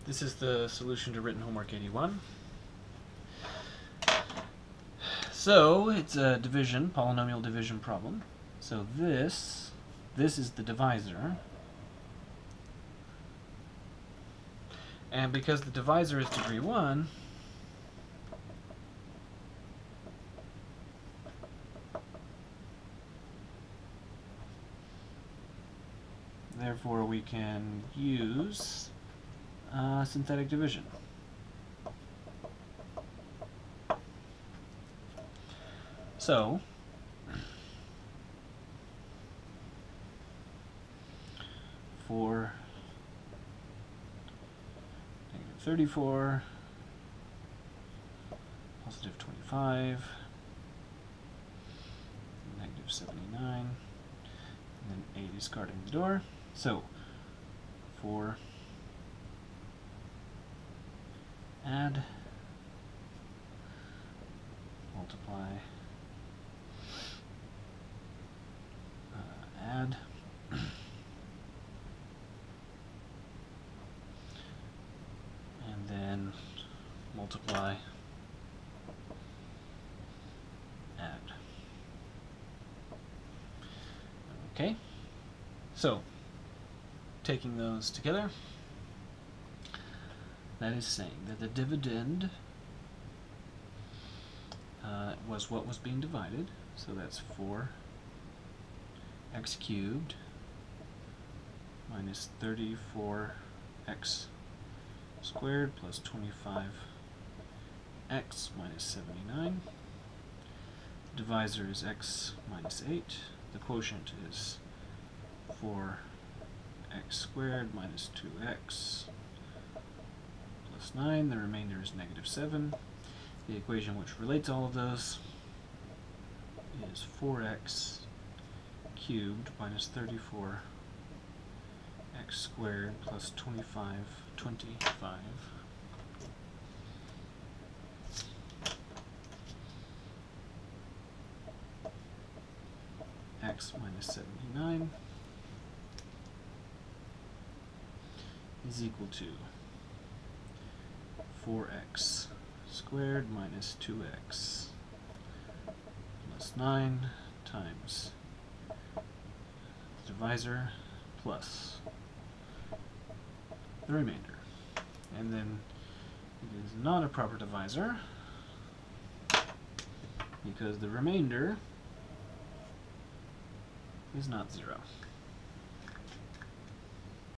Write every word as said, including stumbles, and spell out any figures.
This is the solution to written homework eighty-one. So it's a division, polynomial division problem. So this, this is the divisor. And because the divisor is degree one, therefore we can use uh, synthetic division. So, for negative thirty-four, positive twenty-five, negative seventy-nine, and then eight is guarding the door. So, for add, multiply, uh, add, and then multiply, add. Okay, so taking those together, that is saying that the dividend uh, was what was being divided, so that's four x cubed minus thirty-four x squared plus twenty-five x minus seventy-nine. The divisor is x minus eight. The quotient is four x squared minus two x plus nine. The remainder is negative seven. The equation which relates all of those is four x cubed minus thirty-four x squared plus twenty-five, twenty-five x minus seventy-nine is equal to four x squared minus two x plus nine times the divisor plus the remainder. And then it is not a proper divisor because the remainder is not zero.